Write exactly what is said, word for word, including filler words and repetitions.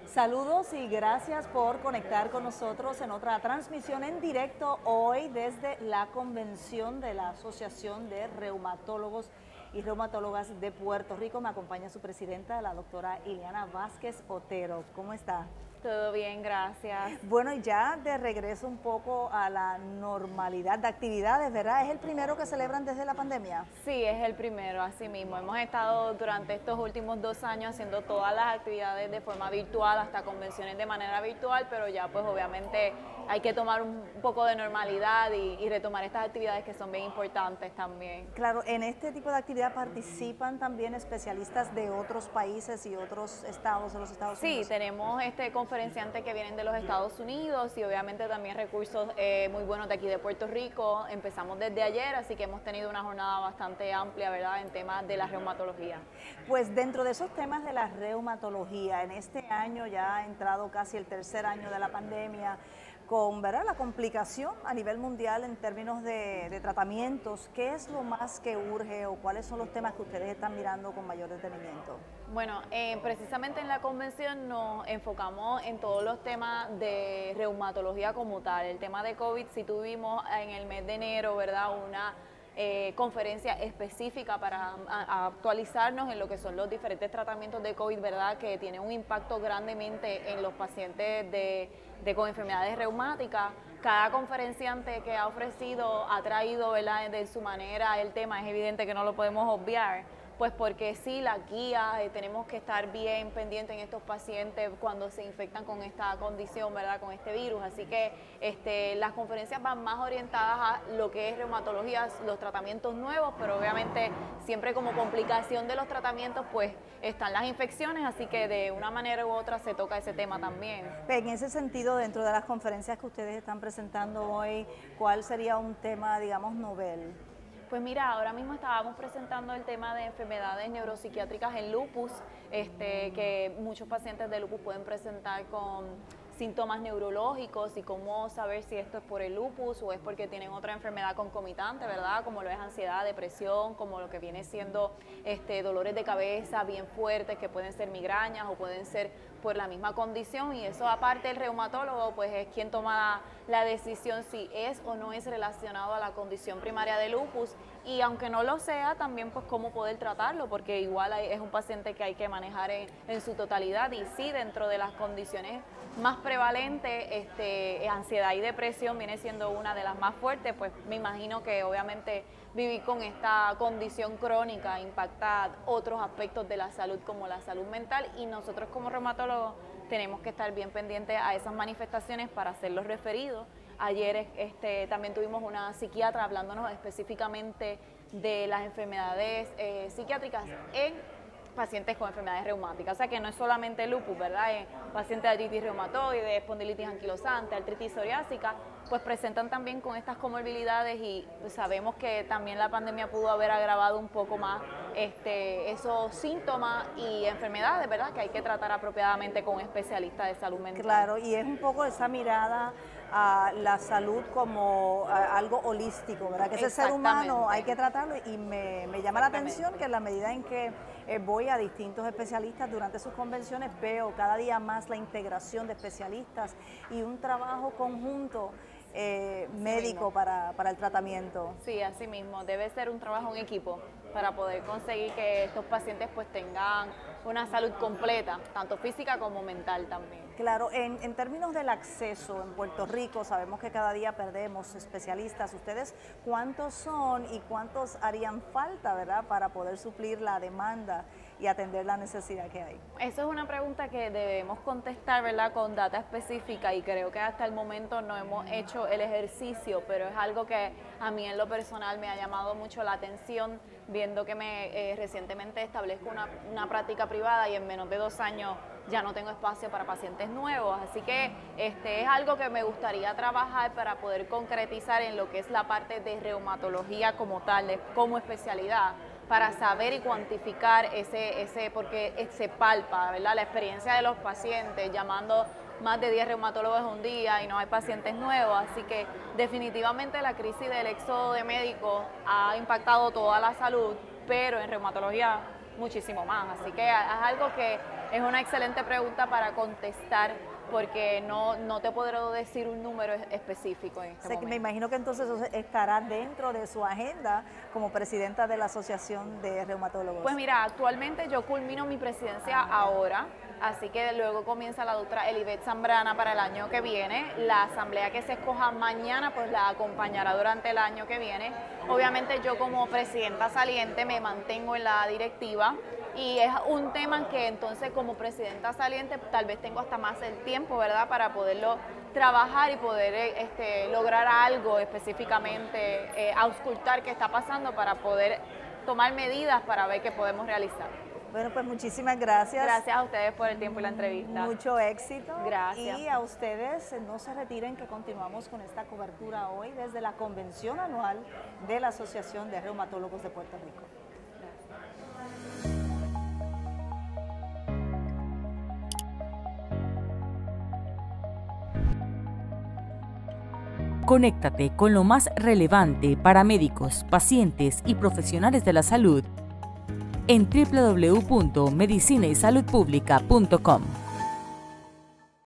Saludos y gracias por conectar con nosotros en otra transmisión en directo hoy desde la convención de la Asociación de Reumatólogos y Reumatólogas de Puerto Rico. Me acompaña su presidenta, la doctora Iliana Vázquez Otero. ¿Cómo está? Todo bien, gracias. Bueno, y ya de regreso un poco a la normalidad de actividades, ¿verdad? ¿Es el primero que celebran desde la pandemia? Sí, es el primero, así mismo. Hemos estado durante estos últimos dos años haciendo todas las actividades de forma virtual, hasta convenciones de manera virtual, pero ya pues obviamente hay que tomar un poco de normalidad y, y retomar estas actividades que son bien importantes también. Claro, en este tipo de actividad participan también especialistas de otros países y otros estados de los Estados Unidos. Sí, tenemos este conferenciantes que vienen de los Estados Unidos y obviamente también recursos eh, muy buenos de aquí de Puerto Rico. Empezamos desde ayer, así que hemos tenido una jornada bastante amplia, ¿verdad?, en temas de la reumatología. Pues dentro de esos temas de la reumatología, en este año ya ha entrado casi el tercer año de la pandemia, con, ¿verdad?, la complicación a nivel mundial en términos de, de tratamientos. ¿Qué es lo más que urge o cuáles son los temas que ustedes están mirando con mayor detenimiento? Bueno, eh, precisamente en la convención nos enfocamos en todos los temas de reumatología como tal. El tema de COVID, sí tuvimos en el mes de enero, ¿verdad?, una eh, conferencia específica para a, a actualizarnos en lo que son los diferentes tratamientos de COVID, ¿verdad?, que tienen un impacto grandemente en los pacientes de, de con enfermedades reumáticas. Cada conferenciante que ha ofrecido ha traído, ¿verdad?, de su manera el tema. Es evidente que no lo podemos obviar, pues porque sí, la guía, eh, tenemos que estar bien pendientes en estos pacientes cuando se infectan con esta condición, ¿verdad?, con este virus. Así que este, las conferencias van más orientadas a lo que es reumatología, los tratamientos nuevos, pero obviamente siempre como complicación de los tratamientos, pues están las infecciones, así que de una manera u otra se toca ese tema también. En ese sentido, dentro de las conferencias que ustedes están presentando hoy, ¿cuál sería un tema, digamos, novel? Pues mira, ahora mismo estábamos presentando el tema de enfermedades neuropsiquiátricas en lupus, este, que muchos pacientes de lupus pueden presentar con síntomas neurológicos y cómo saber si esto es por el lupus o es porque tienen otra enfermedad concomitante, ¿verdad? Como lo es ansiedad, depresión, como lo que viene siendo este, dolores de cabeza bien fuertes que pueden ser migrañas o pueden ser por la misma condición, y eso aparte el reumatólogo pues es quien toma la decisión si es o no es relacionado a la condición primaria de lupus, y aunque no lo sea también pues cómo poder tratarlo, porque igual hay, es un paciente que hay que manejar en, en su totalidad. Y sí, dentro de las condiciones más prevalentes, este, ansiedad y depresión viene siendo una de las más fuertes. Pues me imagino que obviamente vivir con esta condición crónica impacta otros aspectos de la salud como la salud mental, y nosotros como reumatólogos tenemos que estar bien pendientes a esas manifestaciones para hacer los referidos. Ayer este, también tuvimos una psiquiatra hablándonos específicamente de las enfermedades eh, psiquiátricas en pacientes con enfermedades reumáticas. O sea que no es solamente lupus, ¿verdad? En pacientes de artritis reumatoide, espondilitis anquilosante, artritis psoriásica, pues presentan también con estas comorbilidades, y sabemos que también la pandemia pudo haber agravado un poco más este, esos síntomas y enfermedades, ¿verdad?, que hay que tratar apropiadamente con un especialista de salud mental. Claro, y es un poco esa mirada a la salud como a algo holístico, ¿verdad? Que ese ser humano hay que tratarlo, y me, me llama la atención que en la medida en que eh, voy a distintos especialistas durante sus convenciones, veo cada día más la integración de especialistas y un trabajo conjunto eh, médico para, para el tratamiento. Sí, así mismo, debe ser un trabajo en equipo para poder conseguir que estos pacientes pues tengan una salud completa, tanto física como mental también. Claro, en, en términos del acceso en Puerto Rico, sabemos que cada día perdemos especialistas. ¿Ustedes cuántos son y cuántos harían falta, verdad, para poder suplir la demanda y atender la necesidad que hay? Eso es una pregunta que debemos contestar, ¿verdad?, con data específica, y creo que hasta el momento no hemos hecho el ejercicio, pero es algo que a mí en lo personal me ha llamado mucho la atención, viendo que me eh, recientemente establezco una, una práctica privada y en menos de dos años ya no tengo espacio para pacientes nuevos. Así que este es algo que me gustaría trabajar para poder concretizar en lo que es la parte de reumatología como tal, de, como especialidad, para saber y cuantificar ese, ese porque se palpa, ¿verdad?, la experiencia de los pacientes, llamando más de diez reumatólogos un día y no hay pacientes nuevos. Así que definitivamente la crisis del éxodo de médicos ha impactado toda la salud, pero en reumatología muchísimo más. Así que es algo que es una excelente pregunta para contestar, porque no, no te puedo decir un número específico en este o sea, momento. Me imagino que entonces eso estará dentro de su agenda como presidenta de la Asociación de Reumatólogos. Pues mira, actualmente yo culmino mi presidencia ah, ahora, así que luego comienza la doctora Elibet Zambrana para el año que viene. La asamblea que se escoja mañana pues la acompañará durante el año que viene. Obviamente yo como presidenta saliente me mantengo en la directiva, y es un tema que entonces como presidenta saliente tal vez tengo hasta más el tiempo, ¿verdad?, para poderlo trabajar y poder este, lograr algo específicamente, eh, auscultar qué está pasando para poder tomar medidas para ver qué podemos realizar. Bueno, pues muchísimas gracias. Gracias a ustedes por el tiempo y la entrevista. Mucho éxito. Gracias. Y a ustedes no se retiren, que continuamos con esta cobertura hoy desde la convención anual de la Asociación de Reumatólogos de Puerto Rico. Conéctate con lo más relevante para médicos, pacientes y profesionales de la salud en doble u doble u doble u punto medicina y salud pública punto com.